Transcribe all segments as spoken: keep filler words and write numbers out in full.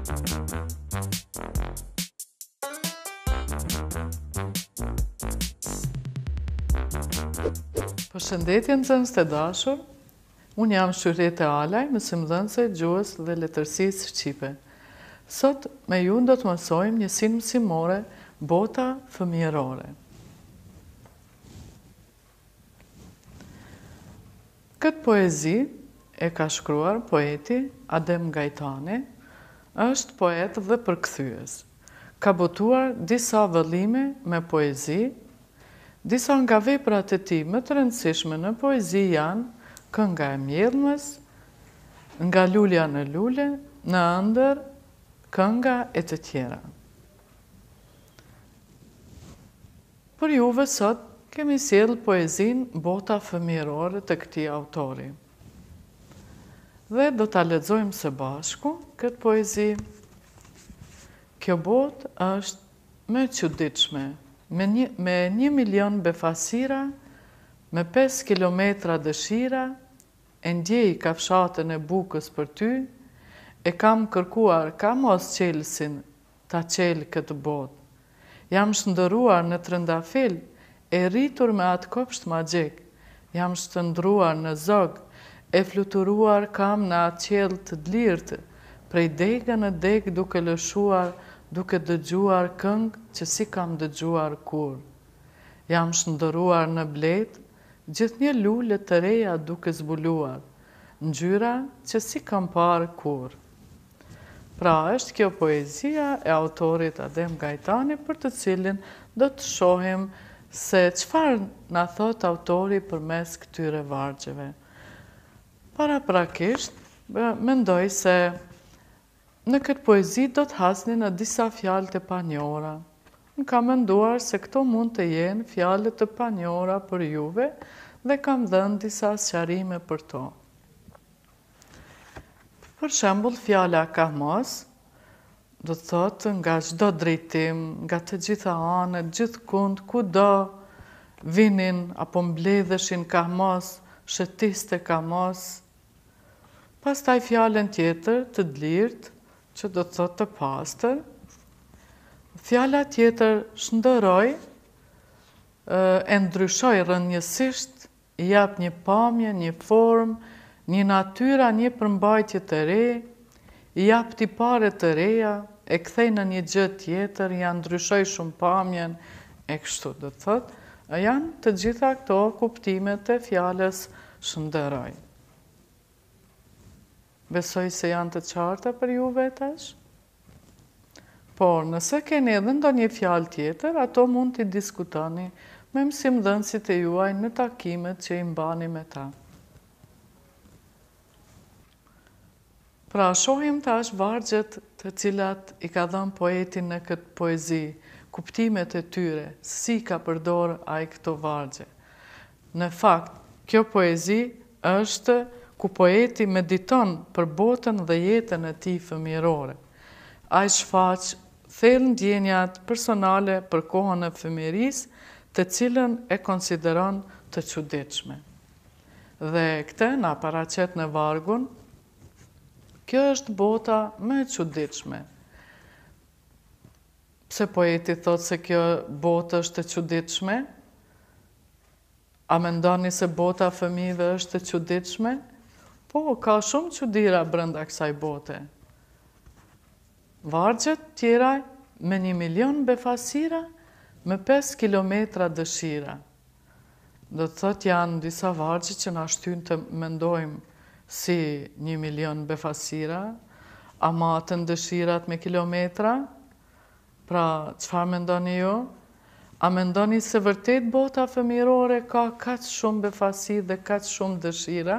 Përshëndetje nxënës të dashur, unë jam Shyrete Alaj, mësimdhënëse e gjuhës dhe letërsisë shqipe. Sot me ju do të mësojmë njësinë mësimore bota fëmijërore. Këtë poezi e ka shkruar poeti Adem Gajtani, është poet dhe përkthyes. Ka botuar disa vëllime me poezi. Disa nga veprat e tij më të rëndësishme në poezi janë Kënga e mjedhmës, Nga lulja në lule, Në ëndër, Kënga e të tjera. Për juve sot kemi sjellë poezinë Bota fëmijërore të këtij autori. Dhe do ta lexojmë së bashku këtë poezi. Kjo botë është më e çuditshme, me një, me një milion befasira, me pesë kilometra dëshira, e ndjej kafshatën e bukës për ty, e kam kërkuar ka mos qelsin, ta qel këtë botë. Jam shndëruar në trëndafil, e rritur me atë kopsht magjik, jam shtëndruar në zog, e fluturuar kam në atë qell të dlirtë, prej degë në degë duke lëshuar, duke dëgjuar këngë që si kam dëgjuar kur. Jam shndëruar në blet, gjithë një lule të reja duke zbuluar, ngjyra që si kam parë kur. Pra është kjo poezia e autorit Adem Gajtani, për të cilin do të shohim se çfarë na thot autori përmes këtyre vargjeve. Paraprakisht, mendoj se në këtë poezi do të hasni në disa fjalë të panjohura. Në kam menduar se këto mund të jenë fjalë të panjohura për juve dhe kam dhënë disa sqarime për to. Për shembull, fjala kahmos do të thotë nga çdo drejtim, nga të gjitha anët, gjithkund, kudo vinin apo mbledheshin kahmos, shëtiste kahmos. Pastaj fjalën tjetër të dlirt, që do të thotë të pastër. Fjala tjetër shndëroj, e ndryshoj rrënjësisht, i jap një pamje, një formë, një natyra, një përmbajtje të re, i jap tipare të reja, e kthej në një gjë tjetër, ja ndryshoj shumë pamjen, e kështu do të thotë. Janë të gjitha këto kuptimet e fjalës shndëroj. Besoj se janë të qarta për juve tash? Por nëse keni edhe ndonjë fjalë tjetër, ato mund t'i diskutoni me mësimdhënësit e juaj në takimet që i mbani me ta. Pra shohim tash vargjet të cilat i ka dhënë poeti në këtë poezi, kuptimet e tyre, si ka përdor ai këto vargje. Në fakt, kjo poezi është ku poeti mediton për botën dhe jetën e tij fëmijërore. Ai shfaq thellë ndjenjat personale për kohën e fëmijërisë, të cilën e konsideron të çuditshme. Dhe këtë na paraqet në vargun, kjo është bota më e çuditshme. Pse poeti thot se kjo botë është e çuditshme? A mendoni se bota fëmijëve është e çuditshme? Po, ka shumë çuditëra brenda kësaj bote. Vargjet tjera me një milion befasira, me pesë kilometra dëshira. Do të thotë janë disa vargje që na shtyn të mendojmë si një milion befasira, a matën dëshirat me kilometra? Pra, çfarë mendoni ju? A mendoni se vërtet bota fëmijërore ka kaq shumë befasi dhe kaq shumë dëshira?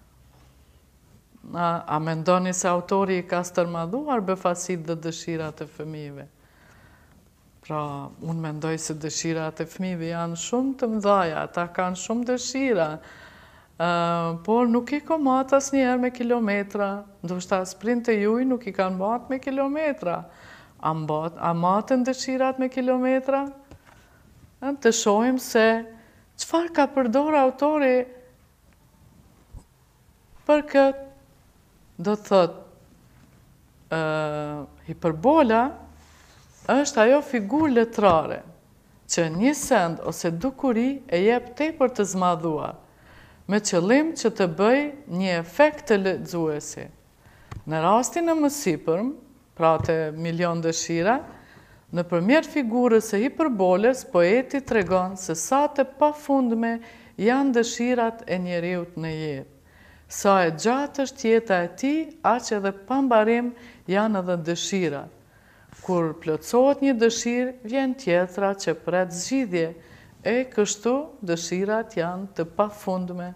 A, a mendoni se autori i ka stërmadhuar befasit dhe dëshirat e fëmijëve? Pra, unë mendoj se dëshirat e fëmijëve janë shumë të mëdhaja, ata kanë shumë dëshira, uh, por nuk i ko matë asnjëherë me kilometra, ndoshta sprint e juj nuk i kanë matë me kilometra. A, mbat, a matën dëshirat me kilometra? Të shohim se çfarë ka përdor autori për këtë. Do të thot, uh, hiperbola është ajo figurë letrare që një send ose dukuri e jep tepër të zmadhuar, me qëllim që të bëj një efekt të lexuesi. Në rastin e mësipërm, pra të milion dëshira, nëpërmjet figurës së hiperboles, poeti tregon se sa të pafundme janë dëshirat e njeriut në jetë. Sa e gjatë është jeta e tij, aq edhe pa mbarim janë edhe dëshirat. Kur plotësohet një dëshirë, vjen tjetra që pret zgjidhje, e kështu dëshirat janë të pafundme.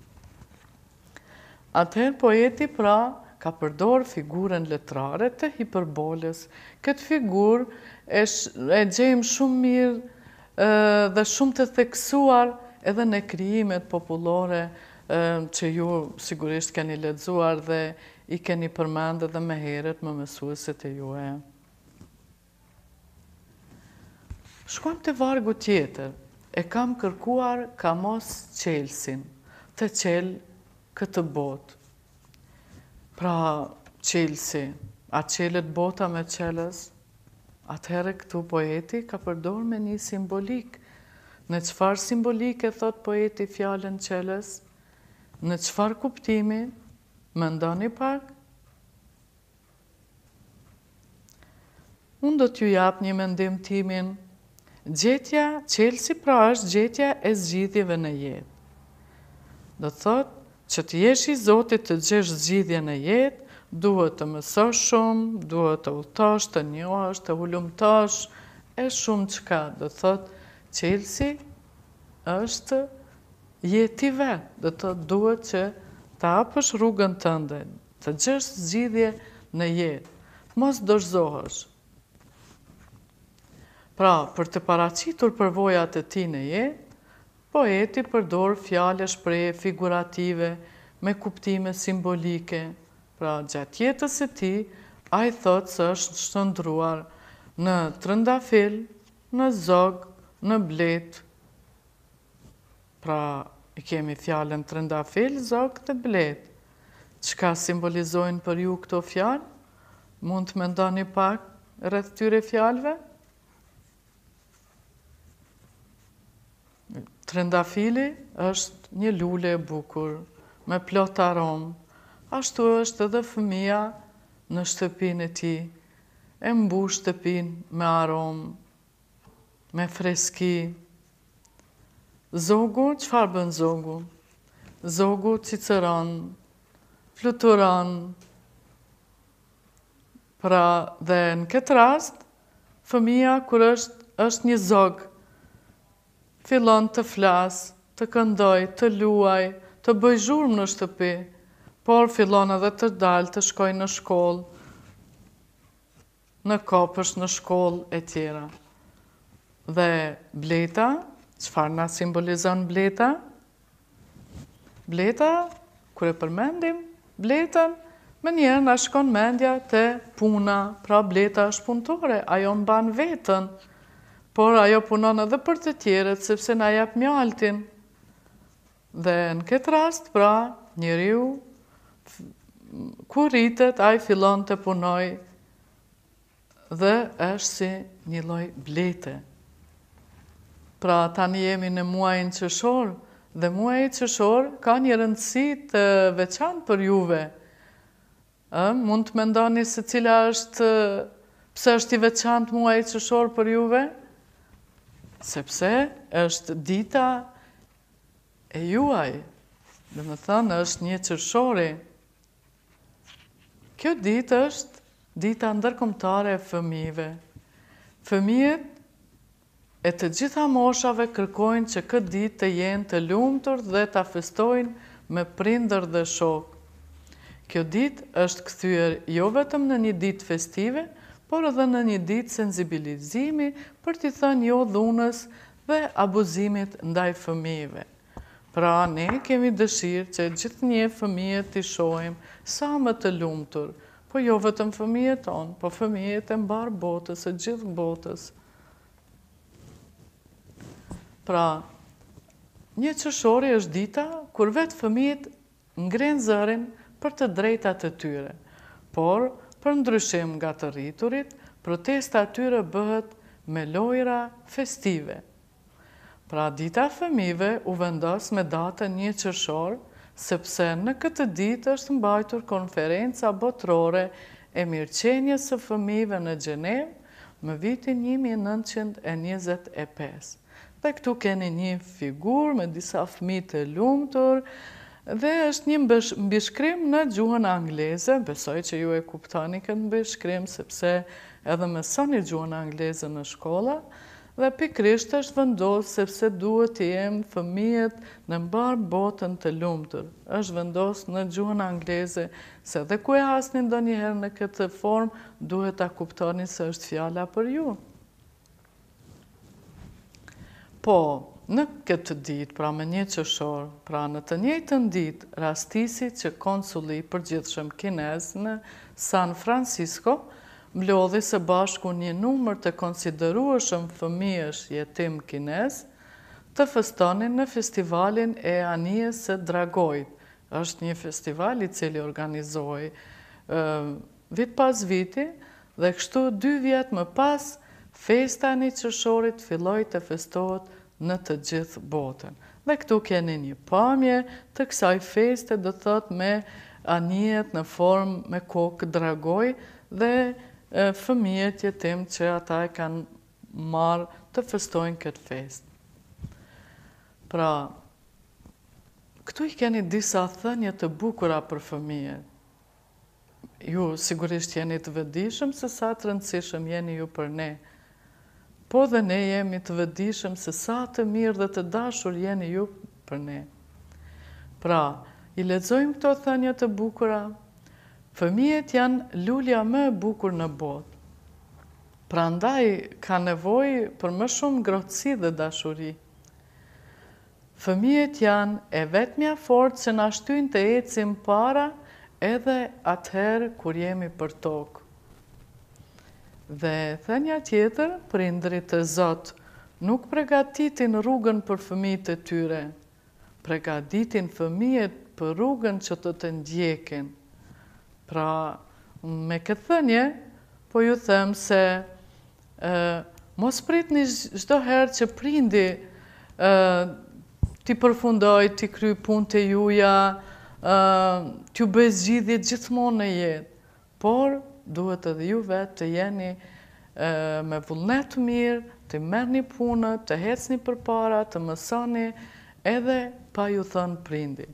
Atëherë poeti pra ka përdor figurën letrare të hiperboles. Këtë figurë e, e gjejmë shumë mirë e, dhe shumë të theksuar edhe në krijimet popullore e, që ju sigurisht keni lexuar dhe i keni përmendur edhe më herët me mësuesit e juaj. Shkojmë te vargu tjetër. E kam kërkuar ka mos qelsin, të qel këtë botë. Pra, qelsi, a qelet bota me qelës? Atëherë këtu poeti ka përdor me një simbolik. Në çfarë simbolike thot poeti fjalën qelës? Në çfarë kuptimi? Mendoni pak? Unë do t'ju jap një mendim timin. Gjetja, qelsi pra është gjetja e zgjidhjeve në jetë. Do thot që të jesh i Zotit të gjesh zgjidhje në jetë, duhet të mësosh shumë, duhet të udhtosh, të njohësh, të hulumtosh, e shumë çka. Do thot qelsi është jeti vet, do thot duhet që të hapësh rrugën tënde, të gjesh zgjidhje në jetë, mos dorëzohesh. Pra, për të paraqitur përvojat e tij në jetë, poeti përdor fjale shprehje figurative me kuptime simbolike. Pra, gjatë jetës së tij, ai thot se është shndruar në trëndafil, në zog, në blet. Pra, i kemi fjalën trëndafil, zog dhe blet. Çka simbolizojnë për ju këto fjalë? Mund të mendoni pak rreth këtyre fjalëve? Trëndafili është një lule e bukur, me plot aromë. Ashtu është edhe fëmia në shtëpinë e tij, e mbush shtëpinë me aromë, me freski. Zogu, çfarë bën zogu? Zogu cicëron, fluturon. Pra, dhe në këtë rast, fëmia kur është, është një zog, fillon të flas, të këndoj, të luaj, të bëj zhurmë në shtëpi, por fillon edhe të dalë, të shkoj në shkollë, në kopësh, në shkollë e tjera. Dhe bleta, çfarë na simbolizon bleta? Bleta, kur e përmendim bletën, më njerë na shkon mendja te puna, pra bleta është punëtore, ajo mban vetën, por ajo punon edhe për të tjerët, sepse na jep mjaltin. Dhe në këtë rast, pra, njeriu, kur rritet, ai fillon të punoj dhe është si një lloj blete. Pra, tani jemi në muajin qershor, dhe muaji qershor ka një rëndësi të veçantë për juve. Ë, mund të mendoni se cila është, pse është i veçantë muaji qershor për juve? Sepse është dita e juaj, dhe më thënë është një qershori. Kjo ditë është dita ndërkombëtare e fëmijëve. Fëmijët e të gjitha moshave kërkojnë që këtë ditë të jenë të lumtur dhe ta festojnë me prindër dhe shok. Kjo ditë është kthyer jo vetëm në një ditë festive, por edhe në një ditë sensibilizimi për t'i thënë jo dhunës dhe abuzimit ndaj fëmijëve. Pra, ne kemi dëshirë që gjithë një fëmijët t'i shohim sa më të lumtur, po jo vetëm fëmijët tonë, po fëmijët e mbar botës, e gjithë botës. Pra, një qershori është dita kur vetë fëmijët ngrenë zërin për të drejtat e tyre, por Për ndryshim nga të rriturit, protesta atyre bëhet me lojra festive. Pra dita fëmijëve u vendos me datën një qershor, sepse në këtë ditë është mbajtur konferenca botërore e mirëqenies së fëmijëve në Gjenevë më vitin një mijë e nëntëqind e njëzet e pesë. Dhe këtu keni një figurë me disa fëmijë të lumtur, dhe është një mbishkrim në gjuhën angleze, besoj që ju e kuptoni këtë mbishkrim, sepse edhe mësoni gjuhën angleze në shkolla, dhe pikrisht është vendosur sepse duhet të jenë fëmijët në mbar botën të lumtur. Është vendosur në gjuhën angleze, se dhe ku e hasni ndonjëherë në këtë formë, duhet ta kuptoni se është fjala për ju. Po, në këtë ditë, pra me një qershor, pra në të njëjtën ditë, rastisi që konsuli i përgjithshëm kinez në San Francisco mblodhi së bashku një numër të konsiderueshëm fëmijësh jetim kinez të festonin në festivalin e anijes së dragojt. Është një festival i cili organizohej vit pas viti dhe kështu dy vjet më pas festa e një qershorit filloi të festohet në të gjithë botën. Dhe këtu keni një pamje të kësaj feste, do thot me anijet në formë me kokë dragoj dhe fëmijët jetim që ata e kanë marrë të festojnë këtë festë. Pra, këtu i keni disa thënie të bukura për fëmijët. Ju sigurisht jeni të vëdijshëm se sa të rëndësishëm jeni ju për ne. Po dhe ne jemi të vëdijshëm se sa të mirë dhe të dashur jeni ju për ne. Pra, i lexojmë këto thënie të bukura. Fëmijët janë lulja më e bukur në botë. Prandaj ka nevojë për më shumë ngrohtësi dhe dashuri. Fëmijët janë e vetmja forcë që na shtyn të ecim para edhe atëherë kur jemi për tokë. Dhe thënia tjetër, prindrit të Zot nuk përgatitin rrugën për fëmijët e tyre, përgatitin fëmijët për rrugën që të të ndjekin. Pra, me këtë thënie, po ju them se e, mos pritni çdo herë që prindi e, t'i përfundoj, t'i kry punët e juja, e, t'ju bëj zgjidhje gjithmonë në jetë, por duhet edhe ju vetë të jeni e, me vullnet të mirë, të merrni punë, të ecni përpara, të mësoni, edhe pa ju thënë prindi.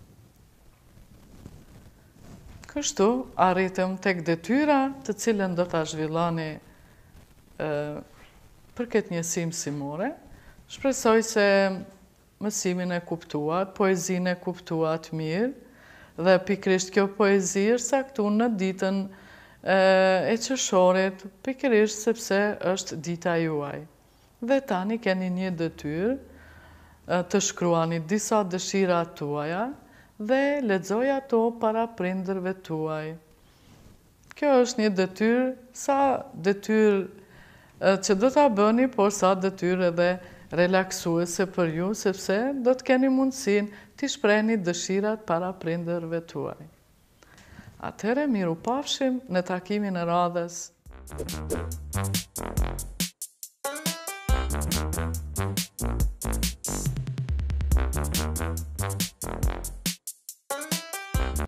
Kështu, arritëm tek detyra të cilën do ta zhvilloni e, për këtë njësi mësimore. Shpresoj se mësimin e kuptuat, poezinë e kuptuat mirë, dhe pikrisht kjo poezi është saktuar në ditën e, e qershorit, pikrisht sepse është dita juaj. Dhe tani keni një detyrë e, të shkruani disa dëshira tuaja, dhe lexoj ato para prindërve tuaj. Kjo është një detyrë, sa detyrë që do ta bëni, por sa detyrë edhe relaksuese për ju, sepse do të keni mundësinë t'i shprehni dëshirat para prindërve tuaj. Atëherë miru pafshim në takimin e radhës.